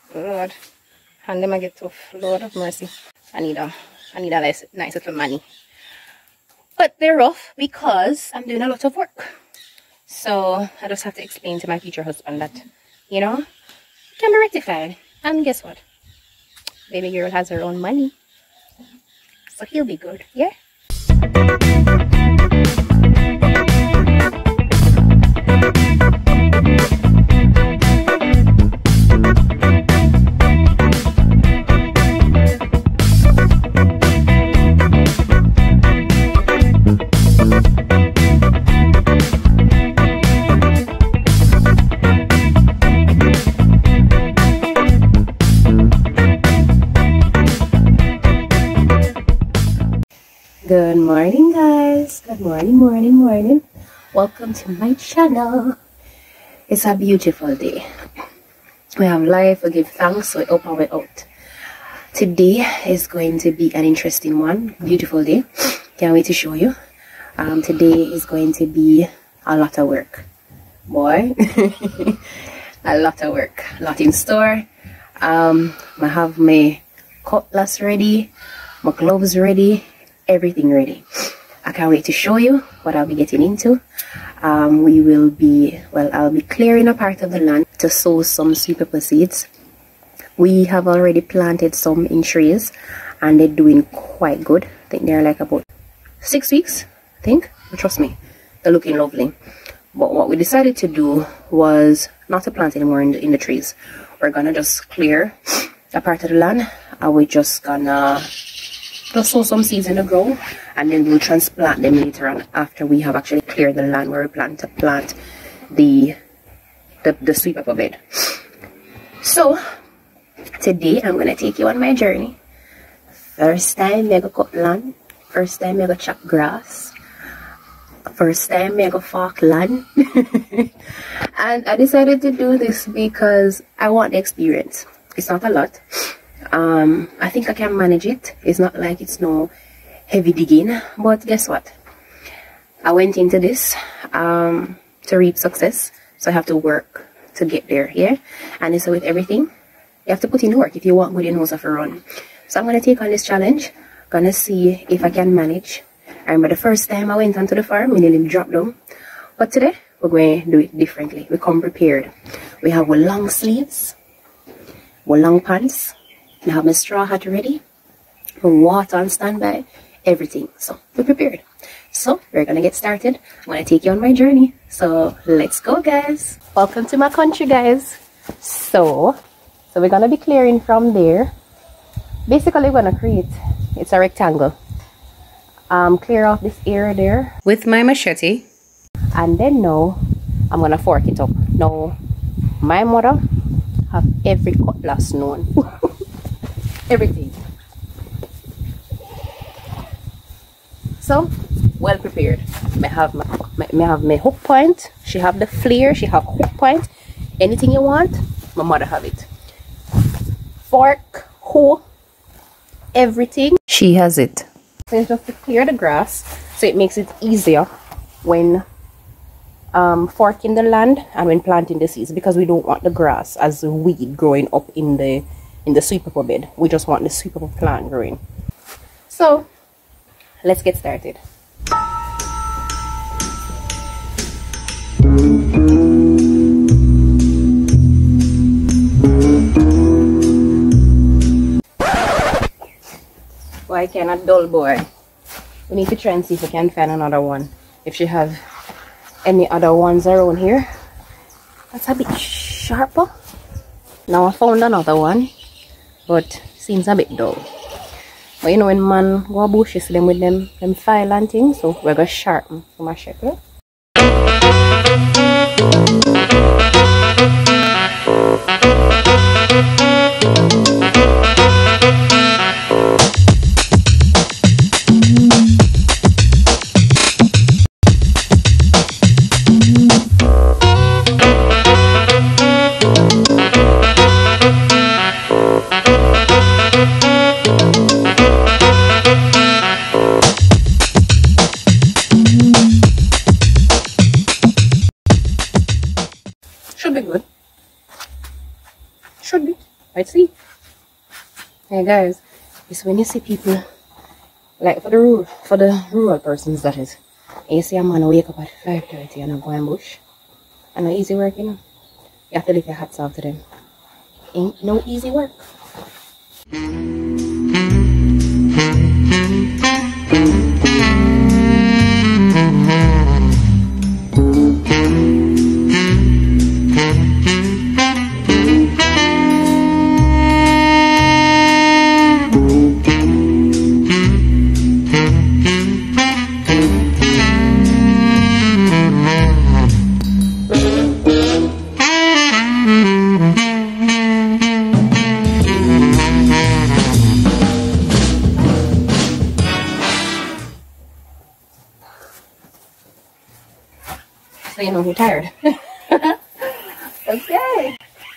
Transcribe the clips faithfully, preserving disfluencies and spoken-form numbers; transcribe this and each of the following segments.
Lord, hand them I get tough. Lord of mercy. I need a, I need a nice, nice little money. But they're rough because I'm doing a lot of work. So I just have to explain to my future husband that, you know, it can be rectified. And guess what? Baby girl has her own money. So he'll be good, yeah? Good morning, guys. Good morning, morning, morning. Welcome to my channel. It's a beautiful day. We have life, we give thanks, we up and we out. Today is going to be an interesting one. Beautiful day. Can't wait to show you. Um, today is going to be a lot of work. Boy. A lot of work. A lot in store. Um, I have my cutlass ready, my gloves ready, everything ready. I can't wait to show you what I'll be getting into. Um, we will be, well, I'll be clearing a part of the land to sow some sweet pepper seeds. We have already planted some in trays and they're doing quite good. I think they're like about six weeks, I think. But trust me, they're looking lovely. But what we decided to do was not to plant anymore in the, in the trees. We're gonna just clear a part of the land and we're just gonna just sow some seeds in the ground and then we'll transplant them later on after we have actually cleared the land where we plan to plant the the, the sweet pepper bed. So today I'm gonna take you on my journey. First time I go cut land, first time I go chop grass, first time I go fork land. And I decided to do this because I want the experience. It's not a lot. um I think I can manage it. It's not like it's no heavy digging, but guess what, I went into this um to reap success, so I have to work to get there. Yeah, and so with everything you have to put in work if you want good in house of a run. So I'm gonna take on this challenge, gonna see if I can manage. I remember the first time I went onto the farm, we nearly dropped down, but today we're going to do it differently. We come prepared. We have our long sleeves, our long pants. I have my straw hat ready, my water on standby, everything. So we're prepared. So we're gonna get started. I'm gonna take you on my journey. So let's go, guys. Welcome to my country, guys. So, so we're gonna be clearing from there. Basically, we're gonna create, it's a rectangle. Um, clear off this area there with my machete, and then now I'm gonna fork it up. Now, my mother have every cutlass known. Everything. So well prepared. May have my, may have my hook point. She have the flare. She have hook point. Anything you want, my mother have it. Fork, hoe, everything. She has it. So it's just to clear the grass, so it makes it easier when um, forking the land and when planting the seeds, because we don't want the grass as a weed growing up in the in the sweet pepper bed. We just want the sweet pepper plant growing. So let's get started. Why cannot dull boy? We need to try and see if we can find another one. If she have any other ones around here. That's a bit sharper. Now I found another one, but seems a bit dull. But you know, when man go bush, you see them with them them file and things, so we're gonna sharpen for my shepherd. Should be good. Should be. Right, see? Hey guys, it's when you see people, like for the rural, for the rural persons that is, and you see a man wake up at five thirty and go in bush, and no easy work, you know. You have to lift your hats off to them. Ain't no easy work. So you know you're tired. Okay.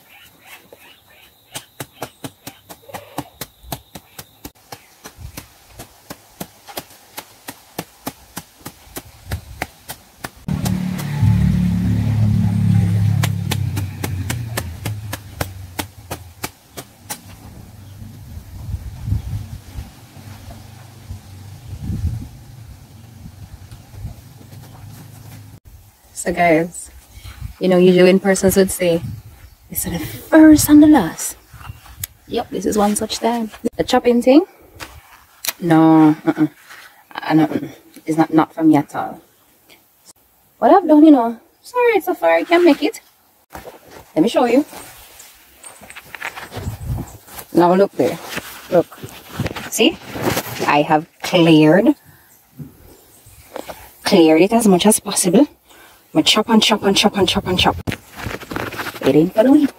So guys, you know, usually when persons would say, this is the first and the last. Yep, this is one such time. The chopping thing? No, uh-uh. Uh, no, it's not, not for me at all. What I've done, you know, sorry, so far I can make it. Let me show you. Now look there. Look. See? I have cleared, cleared it as much as possible. I chop and chop and chop and chop and chop. It ain't for the week.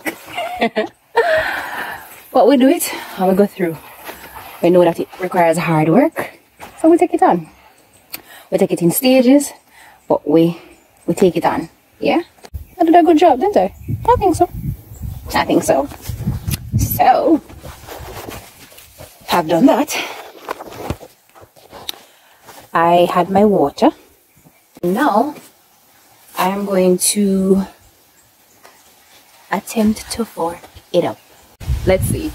But we do it and we go through. We know that it requires hard work, so we take it on. We take it in stages, but we we take it on. Yeah? I did a good job, didn't I? I think so. I think so. So, I've done that. I had my water. Now, I am going to attempt to fork it up. Let's see.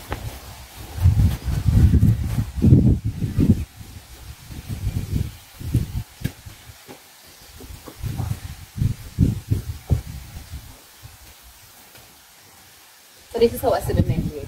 So this is how I sediment it.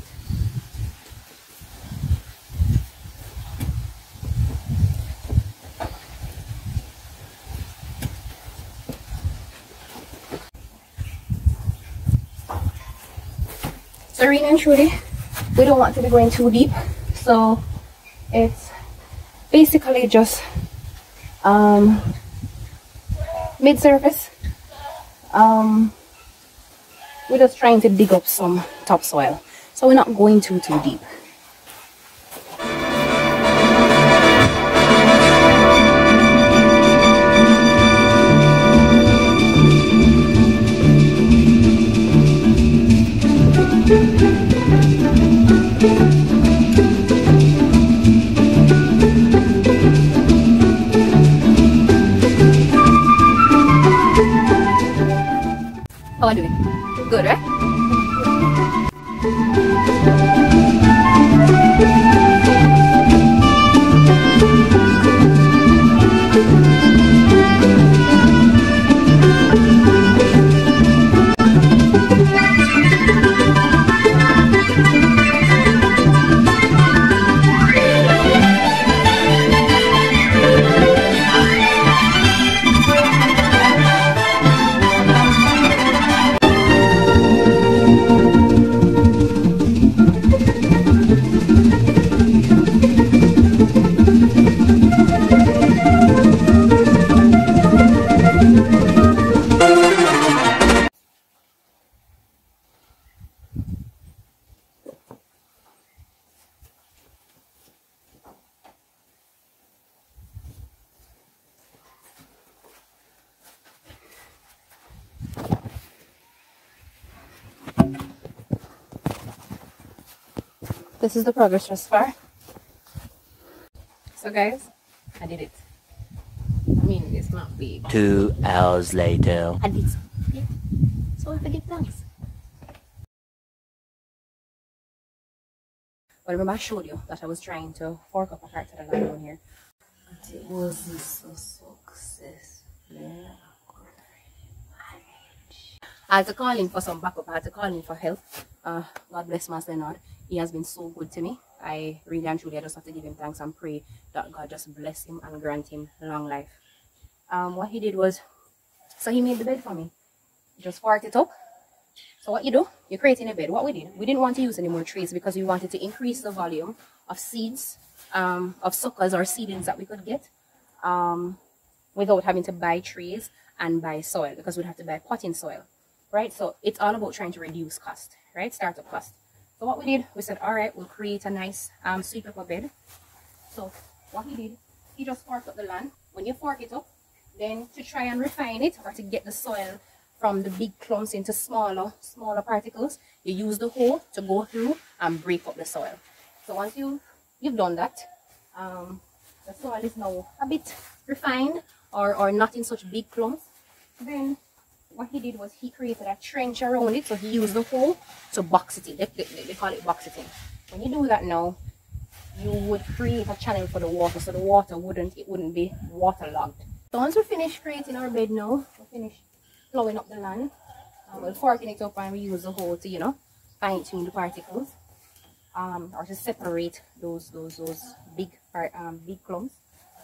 So really and truly, we don't want to be going too deep, so it's basically just um, mid-surface. Um, we're just trying to dig up some topsoil, so we're not going too too deep. How are you doing? Good, right? This is the progress thus far. So guys, I did it. I mean, it's not big. Two hours later. I did it. So I have to give thanks. But remember I showed you that I was trying to fork up a part of the land down here. It was a success. Yeah. I had to call him for some backup. I had to call him for help. Uh, God bless Master Leonard. He has been so good to me. I really and truly I just have to give him thanks and pray that God just bless him and grant him long life. Um, what he did was, so he made the bed for me. He just forked it up. So what you do, you're creating a bed. What we did, we didn't want to use any more trays because we wanted to increase the volume of seeds, um, of suckers or seedlings that we could get um, without having to buy trays and buy soil, because we'd have to buy potting soil, right? So it's all about trying to reduce cost, right? Startup cost. So what we did, we said, all right, we'll create a nice um, sweet pepper bed. So what he did, he just forked up the land. When you fork it up, then to try and refine it or to get the soil from the big clumps into smaller, smaller particles, you use the hoe to go through and break up the soil. So once you, you've done that, um, the soil is now a bit refined or, or not in such big clumps. Then what he did was he created a trench around it. So he used the hoe to box it in. They, they, they call it box it in. When you do that now, you would create a channel for the water, so the water wouldn't, it wouldn't be waterlogged. So once we finish creating our bed now, we finish plowing up the land, um, we'll forking it up and we use the hoe to, you know, fine tune the particles, um, or to separate those those those big part um big clumps.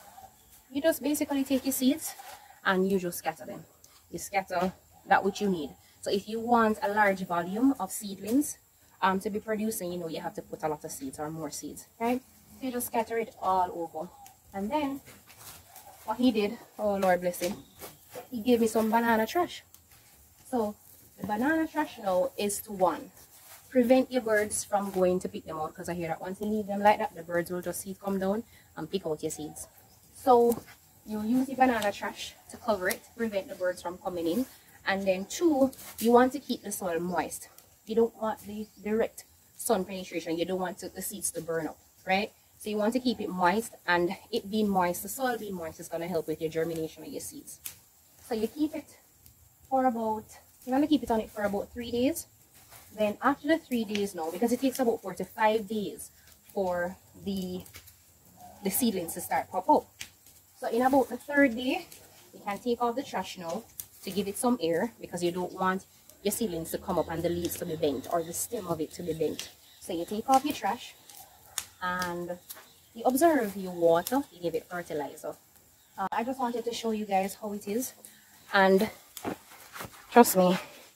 You just basically take your seeds and you just scatter them. You scatter that which you need. So if you want a large volume of seedlings um to be producing, you know, you have to put a lot of seeds or more seeds, right? So you just scatter it all over. And then what he did, oh Lord bless him, he gave me some banana trash. So the banana trash now is to, one, prevent your birds from going to pick them out, because I hear that once you leave them like that, the birds will just see it come down and pick out your seeds. So you use the banana trash to cover it, prevent the birds from coming in. And then two, you want to keep the soil moist. You don't want the direct sun penetration. You don't want to, the seeds to burn up, right? So you want to keep it moist, and it being moist, the soil being moist is going to help with your germination of your seeds. So you keep it for about, you're going to keep it on it for about three days. Then after the three days now, because it takes about four to five days for the, the seedlings to start pop up. So in about the third day, you can take off the trash now to give it some air, because you don't want your seedlings to come up and the leaves to be bent or the stem of it to be bent. So you take off your trash and you observe, you water, you give it fertilizer. Uh, I just wanted to show you guys how it is. And trust me,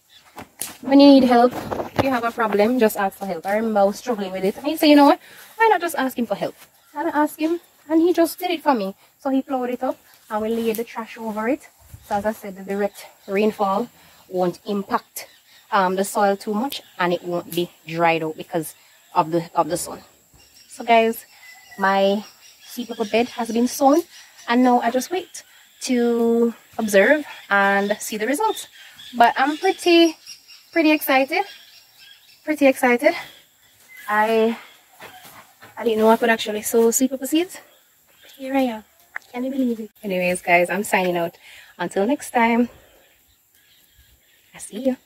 when you need help, if you have a problem, just ask for help. I remember I was struggling with it. And he said, you know what, why not just ask him for help? And I asked him, and he just did it for me. So he plowed it up and we laid the trash over it. So as I said, the direct rainfall won't impact um, the soil too much, and it won't be dried out because of the of the sun. So guys, my sweet pepper bed has been sown, and now I just wait to observe and see the results. But I'm pretty pretty excited. Pretty excited. I I didn't know I could actually sow sweet pepper seeds. Here I am. Can you believe it? Anyways, guys, I'm signing out. Until next time, I see you.